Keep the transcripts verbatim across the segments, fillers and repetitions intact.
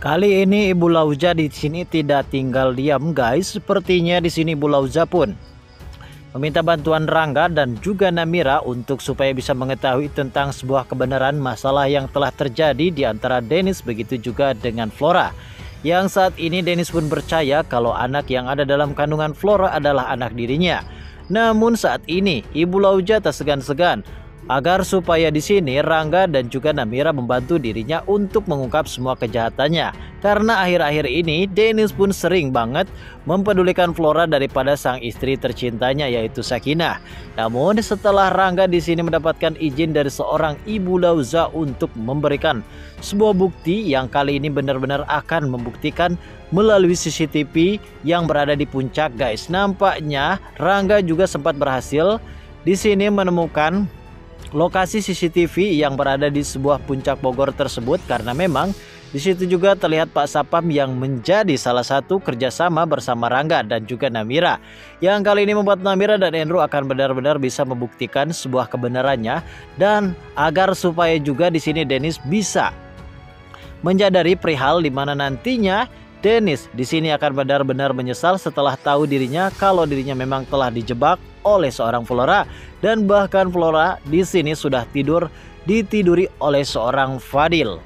Kali ini Ibu Lauza di sini tidak tinggal diam, guys. Sepertinya di sini Ibu Lauza pun meminta bantuan Rangga dan juga Namira untuk supaya bisa mengetahui tentang sebuah kebenaran masalah yang telah terjadi di antara Dennis begitu juga dengan Flora. Yang saat ini Dennis pun percaya kalau anak yang ada dalam kandungan Flora adalah anak dirinya. Namun saat ini Ibu Lauza tak segan-segan agar supaya di sini Rangga dan juga Namira membantu dirinya untuk mengungkap semua kejahatannya. Karena akhir-akhir ini Dennis pun sering banget mempedulikan Flora daripada sang istri tercintanya yaitu Sakinah. Namun setelah Rangga di sini mendapatkan izin dari seorang Ibu Lauza untuk memberikan sebuah bukti yang kali ini benar-benar akan membuktikan melalui C C T V yang berada di puncak, guys. Nampaknya Rangga juga sempat berhasil di sini menemukan lokasi C C T V yang berada di sebuah puncak Bogor tersebut, karena memang di situ juga terlihat Pak Sapam yang menjadi salah satu kerjasama bersama Rangga dan juga Namira, yang kali ini membuat Namira dan Andrew akan benar-benar bisa membuktikan sebuah kebenarannya, dan agar supaya juga di sini Dennis bisa menyadari perihal di mana nantinya Dennis di sini akan benar-benar menyesal setelah tahu dirinya kalau dirinya memang telah dijebak oleh seorang Flora, dan bahkan Flora di sini sudah tidur ditiduri oleh seorang Fadil.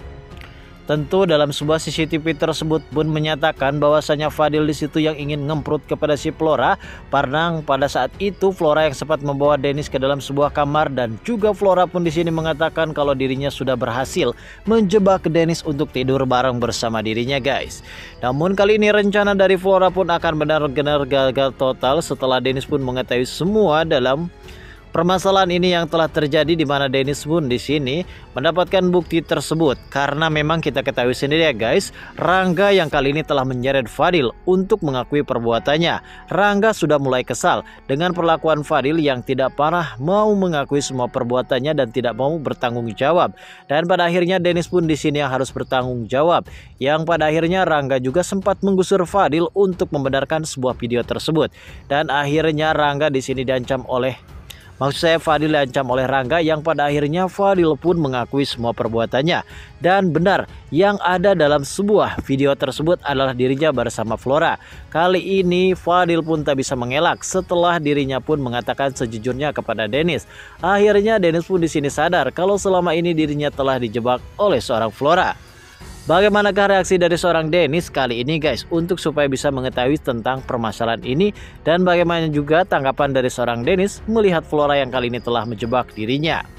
Tentu dalam sebuah C C T V tersebut pun menyatakan bahwasanya Fadil di situ yang ingin ngemprut kepada si Flora. Karena pada saat itu Flora yang sempat membawa Dennis ke dalam sebuah kamar, dan juga Flora pun di sini mengatakan kalau dirinya sudah berhasil menjebak Dennis untuk tidur bareng bersama dirinya, guys. Namun kali ini rencana dari Flora pun akan benar-benar gagal total setelah Dennis pun mengetahui semua dalam permasalahan ini yang telah terjadi, di mana Dennis pun di sini mendapatkan bukti tersebut. Karena memang kita ketahui sendiri ya, guys, Rangga yang kali ini telah menyeret Fadil untuk mengakui perbuatannya. Rangga sudah mulai kesal dengan perlakuan Fadil yang tidak parah mau mengakui semua perbuatannya dan tidak mau bertanggung jawab. Dan pada akhirnya Dennis pun di sini yang harus bertanggung jawab. Yang pada akhirnya Rangga juga sempat menggusur Fadil untuk membenarkan sebuah video tersebut. Dan akhirnya Rangga di sini diancam oleh Maksud saya Fadil diancam oleh Rangga, yang pada akhirnya Fadil pun mengakui semua perbuatannya. Dan benar, yang ada dalam sebuah video tersebut adalah dirinya bersama Flora. Kali ini Fadil pun tak bisa mengelak setelah dirinya pun mengatakan sejujurnya kepada Dennis. Akhirnya Dennis pun di sini sadar kalau selama ini dirinya telah dijebak oleh seorang Flora. Bagaimanakah reaksi dari seorang Dennis kali ini, guys, untuk supaya bisa mengetahui tentang permasalahan ini, dan bagaimana juga tanggapan dari seorang Dennis melihat Flora yang kali ini telah menjebak dirinya.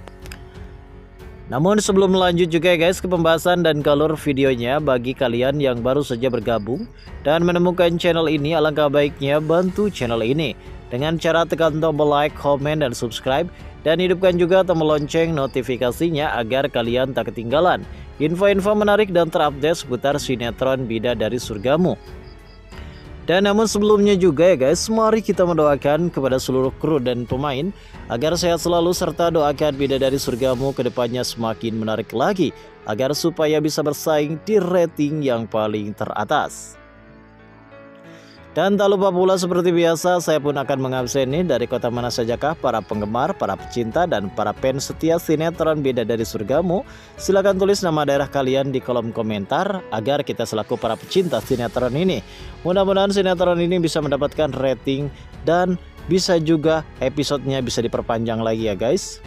Namun sebelum lanjut juga ya, guys, ke pembahasan dan alur videonya, bagi kalian yang baru saja bergabung dan menemukan channel ini, alangkah baiknya bantu channel ini dengan cara tekan tombol like, comment, dan subscribe, dan hidupkan juga tombol lonceng notifikasinya agar kalian tak ketinggalan info-info menarik dan terupdate seputar sinetron Bidadari Surgamu. Dan namun sebelumnya juga ya, guys, mari kita mendoakan kepada seluruh kru dan pemain agar sehat selalu, serta doakan Bidadari Surgamu kedepannya semakin menarik lagi agar supaya bisa bersaing di rating yang paling teratas. Dan tak lupa pula seperti biasa, saya pun akan mengabseni dari kota mana sajakah para penggemar, para pecinta, dan para fans setia sinetron Bidadari Surgamu. Silahkan tulis nama daerah kalian di kolom komentar agar kita selaku para pecinta sinetron ini, mudah-mudahan sinetron ini bisa mendapatkan rating dan bisa juga episodenya bisa diperpanjang lagi ya, guys.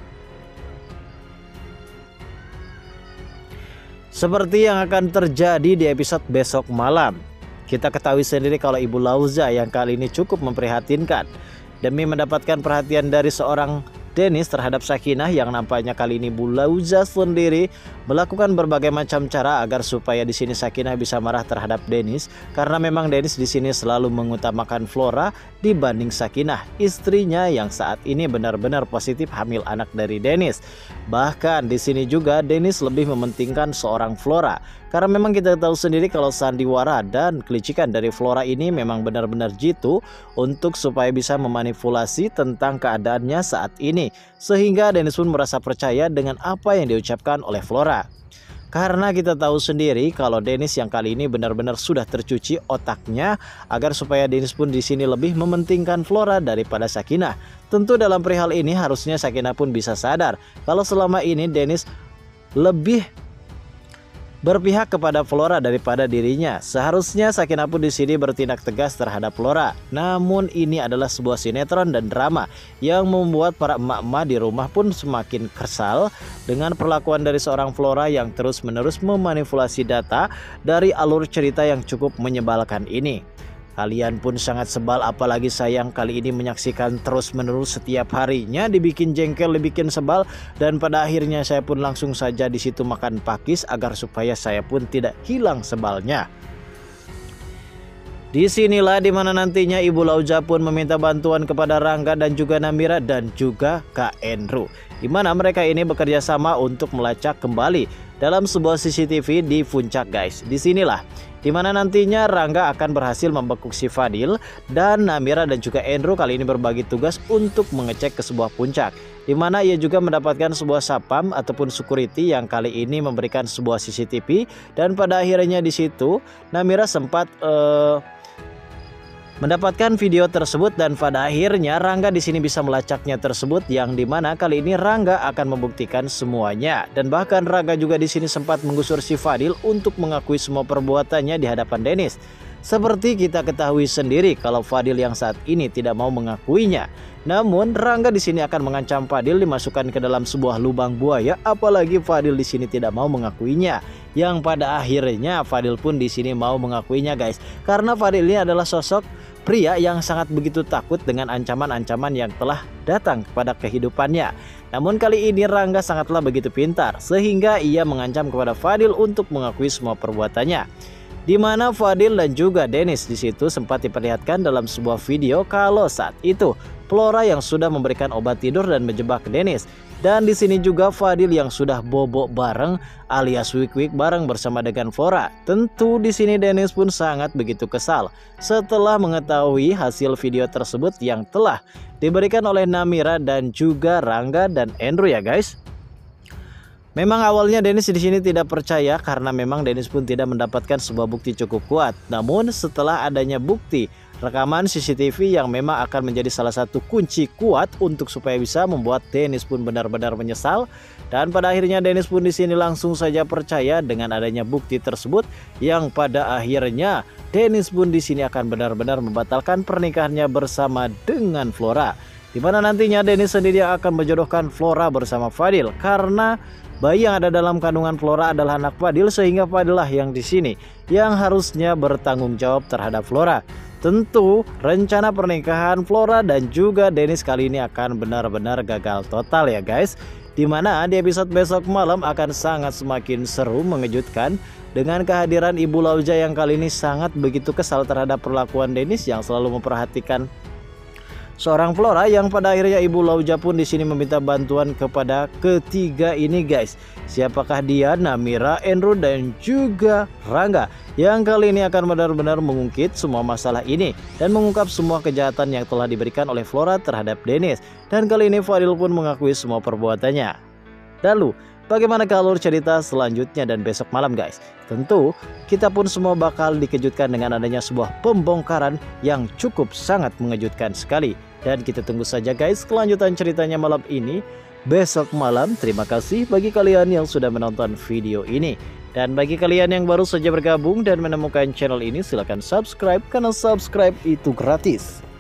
Seperti yang akan terjadi di episode besok malam. Kita ketahui sendiri kalau Ibu Lauza yang kali ini cukup memprihatinkan demi mendapatkan perhatian dari seorang Dennis terhadap Sakinah, yang nampaknya kali ini Ibu Lauza sendiri melakukan berbagai macam cara agar supaya di sini Sakinah bisa marah terhadap Dennis, karena memang Dennis di sini selalu mengutamakan Flora dibanding Sakinah, istrinya yang saat ini benar-benar positif hamil anak dari Dennis. Bahkan di sini juga Dennis lebih mementingkan seorang Flora, karena memang kita tahu sendiri kalau sandiwara dan kelicikan dari Flora ini memang benar-benar jitu untuk supaya bisa memanipulasi tentang keadaannya saat ini, sehingga Dennis pun merasa percaya dengan apa yang diucapkan oleh Flora. Karena kita tahu sendiri kalau Dennis yang kali ini benar-benar sudah tercuci otaknya agar supaya Dennis pun di sini lebih mementingkan Flora daripada Sakinah. Tentu dalam perihal ini harusnya Sakinah pun bisa sadar kalau selama ini Dennis lebih berpihak kepada Flora daripada dirinya. Seharusnya Sakinah pun di sini bertindak tegas terhadap Flora. Namun ini adalah sebuah sinetron dan drama yang membuat para emak-emak di rumah pun semakin kesal dengan perlakuan dari seorang Flora yang terus-menerus memanipulasi data dari alur cerita yang cukup menyebalkan ini. Kalian pun sangat sebal, apalagi sayang kali ini menyaksikan terus-menerus setiap harinya dibikin jengkel, dibikin sebal, dan pada akhirnya saya pun langsung saja di situ makan pakis agar supaya saya pun tidak hilang sebalnya. Disinilah dimana nantinya Ibu Lauza pun meminta bantuan kepada Rangga dan juga Namira dan juga Kak Endro, dimana mereka ini bekerja sama untuk melacak kembali dalam sebuah C C T V di puncak guys. Disinilah dimana nantinya Rangga akan berhasil membekuk si Fadil, dan Namira dan juga Endro kali ini berbagi tugas untuk mengecek ke sebuah puncak, dimana ia juga mendapatkan sebuah sapam ataupun security yang kali ini memberikan sebuah C C T V, dan pada akhirnya di situ Namira sempat uh, mendapatkan video tersebut, dan pada akhirnya Rangga di sini bisa melacaknya tersebut, yang dimana kali ini Rangga akan membuktikan semuanya, dan bahkan Rangga juga di sini sempat menggusur si Fadil untuk mengakui semua perbuatannya di hadapan Dennis. Seperti kita ketahui sendiri kalau Fadil yang saat ini tidak mau mengakuinya. Namun Rangga di sini akan mengancam Fadil dimasukkan ke dalam sebuah lubang buaya, apalagi Fadil di sini tidak mau mengakuinya. Yang pada akhirnya Fadil pun di sini mau mengakuinya guys, karena Fadil ini adalah sosok pria yang sangat begitu takut dengan ancaman-ancaman yang telah datang kepada kehidupannya. Namun kali ini Rangga sangatlah begitu pintar sehingga ia mengancam kepada Fadil untuk mengakui semua perbuatannya. Di mana Fadil dan juga Dennis di situ sempat diperlihatkan dalam sebuah video kalau saat itu Flora yang sudah memberikan obat tidur dan menjebak Dennis. Dan di sini juga Fadil yang sudah bobo bareng alias wik-wik bareng bersama dengan Flora. Tentu di sini Dennis pun sangat begitu kesal setelah mengetahui hasil video tersebut yang telah diberikan oleh Namira dan juga Rangga dan Endro ya guys. Memang awalnya Dennis di sini tidak percaya karena memang Dennis pun tidak mendapatkan sebuah bukti cukup kuat. Namun setelah adanya bukti rekaman C C T V yang memang akan menjadi salah satu kunci kuat untuk supaya bisa membuat Dennis pun benar-benar menyesal, dan pada akhirnya Dennis pun di sini langsung saja percaya dengan adanya bukti tersebut, yang pada akhirnya Dennis pun di sini akan benar-benar membatalkan pernikahannya bersama dengan Flora, di mana nantinya Dennis sendiri akan menjodohkan Flora bersama Fadil karena bayi yang ada dalam kandungan Flora adalah anak Fadil, sehingga Fadil lah yang di sini yang harusnya bertanggung jawab terhadap Flora. Tentu rencana pernikahan Flora dan juga Dennis kali ini akan benar-benar gagal total ya guys. Dimana di episode besok malam akan sangat semakin seru mengejutkan dengan kehadiran Ibu Lauza yang kali ini sangat begitu kesal terhadap perlakuan Dennis yang selalu memperhatikan seorang Flora, yang pada akhirnya Ibu Lauza pun di sini meminta bantuan kepada ketiga ini guys. Siapakah dia? Namira, Endro dan juga Rangga, yang kali ini akan benar-benar mengungkit semua masalah ini dan mengungkap semua kejahatan yang telah diberikan oleh Flora terhadap Dennis. Dan kali ini Fadil pun mengakui semua perbuatannya. Lalu bagaimana alur cerita selanjutnya dan besok malam guys? Tentu kita pun semua bakal dikejutkan dengan adanya sebuah pembongkaran yang cukup sangat mengejutkan sekali. Dan kita tunggu saja guys kelanjutan ceritanya malam ini besok malam. Terima kasih bagi kalian yang sudah menonton video ini. Dan bagi kalian yang baru saja bergabung dan menemukan channel ini, silahkan subscribe karena subscribe itu gratis.